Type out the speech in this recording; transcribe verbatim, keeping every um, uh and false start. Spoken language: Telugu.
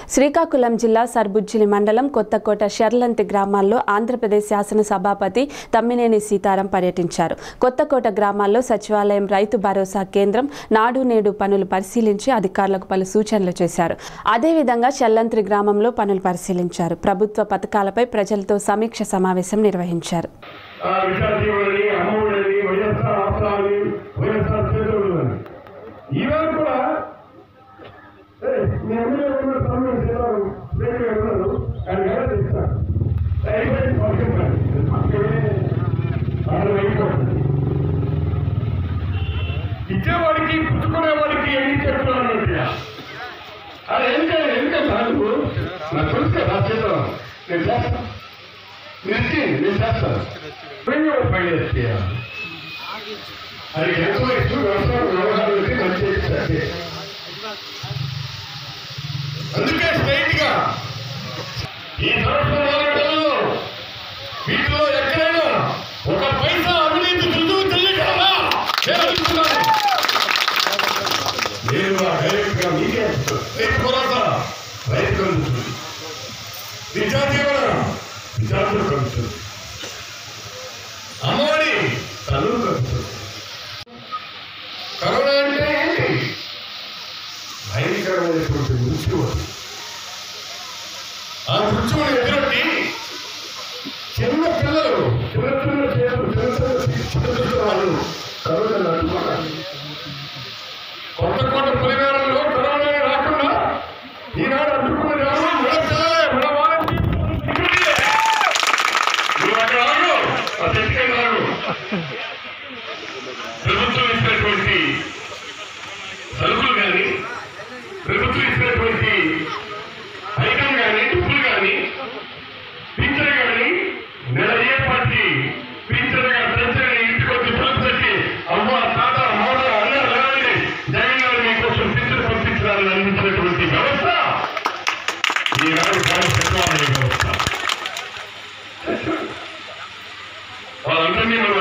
శ్రీకాకుళం జిల్లా సర్బుజ్జిలి మండలం కొత్తకోట షర్లంతి గ్రామాల్లో ఆంధ్రప్రదేశ్ శాసన సభాపతి తమ్మినేని సీతారాం పర్యటించారు. కొత్తకోట గ్రామాల్లో సచివాలయం, రైతు భరోసా కేంద్రం, నాడు నేడు పనులు పరిశీలించి అధికారులకు పలు సూచనలు చేశారు. అదేవిధంగా షర్లంతి గ్రామంలో పనులు పరిశీలించారు. ప్రభుత్వ పథకాలపై ప్రజలతో సమీక్ష సమావేశం నిర్వహించారు. ఇచ్చేవాడికి పుచ్చుకునేవాడికి ఎన్ని చెప్తున్నాను అది ఎందుకంటే ఎందుకంటే నాకు నాకు తెలుసు కదా చేద్దాం నేను చేస్తాను మీరు నేను చేస్తాను పని చేస్తే అది ఎంత వయసు వ్యవసాయం వ్యవహారాలకి మంచి అందుకే స్ట్రైట్ గా ఈ సంవత్సరంలో వీటిలో ఎక్కడైనా ఒక పైసా అవినీతి రుజువు తెలియకుండా నేను డైరెక్ట్ గా మీకే రైతు భరోసా రైతు అందుతుంది, విద్యా దీవెన విద్యార్థులు కలుగుతుంది, అమ్మఒడి తల్లులు కలుగుతుంది. కరోనా అంటే ఏంటి? భయంకరమైనటువంటి మృత్యువు. ఆ మృత్యువుని ఎదురొట్టి చిన్న పిల్లలు చిన్న చిన్న చేతులు చిన్న చిన్న చిన్న చిన్న వాళ్ళు కరోనా అడ్డుకున్నారు. కొత్తకోట పరివారంలో కరోనా రాకుండా ఈనాడు అడ్డుకున్నది ఎవరు? మన పిల్లలే, మన వాళ్ళకి ప్రభుత్వం ఇచ్చినటువంటి సరుకులు కానీ, ప్రభుత్వం ఇచ్చినటువంటి ఐటమ్ కానీ, డబ్బులు కానీ, పింఛన్ కానీ, నెల ఏ పార్టీ పింఛన్ కానీ పెంచని ఇంటికి వచ్చి తలుపు తట్టి అమ్మ తాత మోడ అన్న లేవండి జగన్ గారు మీకోసం పింఛన్ పంపించాలని అందించినటువంటి వ్యవస్థ ఈనాడు సచివాలయ వ్యవస్థ. వాళ్ళందరినీ మనం